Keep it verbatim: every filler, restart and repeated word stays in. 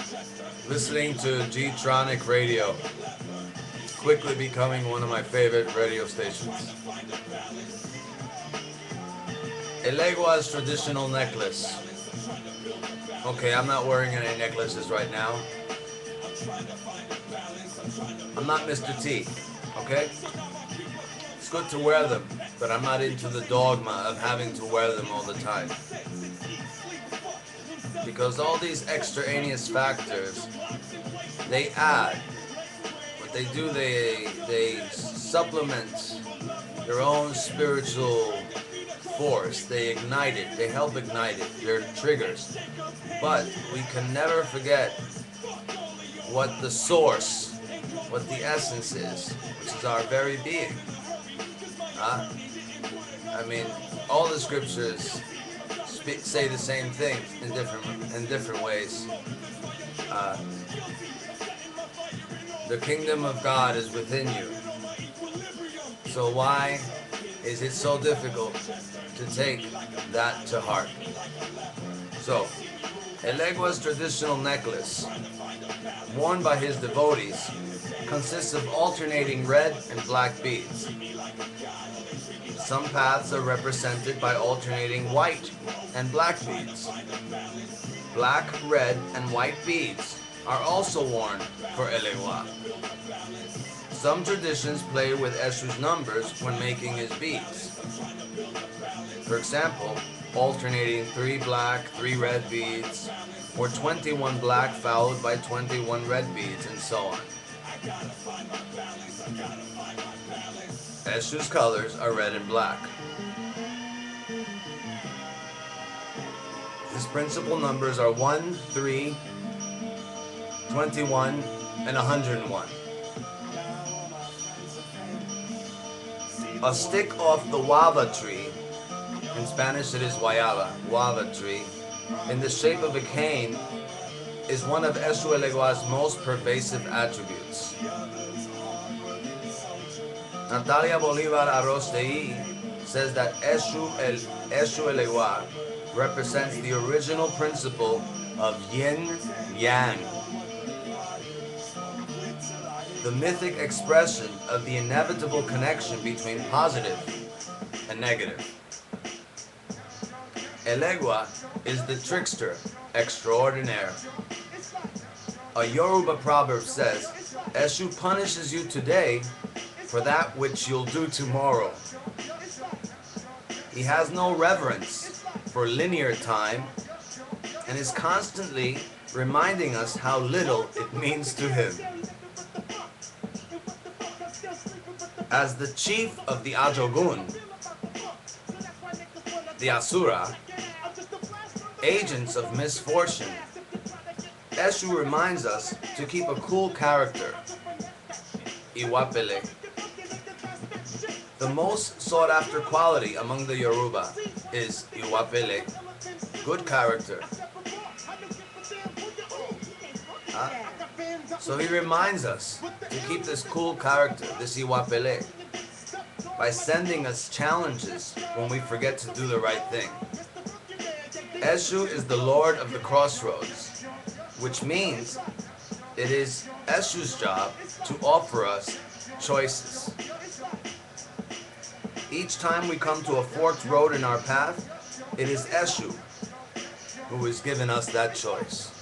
listening to G-Tronic Radio. It's quickly becoming one of my favorite radio stations. Elegua's traditional necklace. Okay, I'm not wearing any necklaces right now. I'm not Mister T, okay? It's good to wear them, but I'm not into the dogma of having to wear them all the time. Because all these extraneous factors, they add. What they do, they, they supplement their own spiritual force. They ignite it. They help ignite it. They're triggers. But we can never forget what the source, what the essence is, which is our very being. Huh? I mean, all the scriptures spe- say the same thing in different in different ways. Uh, the kingdom of God is within you. So why is it so difficult to take that to heart? So, Elegua's traditional necklace, worn by his devotees, consists of alternating red and black beads. Some paths are represented by alternating white and black beads. Black, red, and white beads are also worn for Elegua. Some traditions play with Eshu's numbers when making his beads. For example, alternating three black, three red beads, or twenty-one black followed by twenty-one red beads, and so on. Eshu's colors are red and black. His principal numbers are one, three, twenty-one, and one hundred one. A stick off the guava tree, in Spanish it is guayaba, guava tree, in the shape of a cane, is one of Eshu Elegua's most pervasive attributes. Natalia Bolivar Arostei says that Eshu, El, Eshu Elegua represents the original principle of yin-yang, the mythic expression of the inevitable connection between positive and negative. Elegua is the trickster extraordinaire. A Yoruba proverb says, Eshu punishes you today for that which you'll do tomorrow. He has no reverence for linear time and is constantly reminding us how little it means to him. As the chief of the Ajogun, the Asura, agents of misfortune, Eshu reminds us to keep a cool character, Iwapele. The most sought after quality among the Yoruba is Iwapele, good character. Huh? So he reminds us to keep this cool character, this Iwapele, by sending us challenges when we forget to do the right thing. Eshu is the Lord of the Crossroads, which means it is Eshu's job to offer us choices. Each time we come to a forked road in our path, it is Eshu who has given us that choice.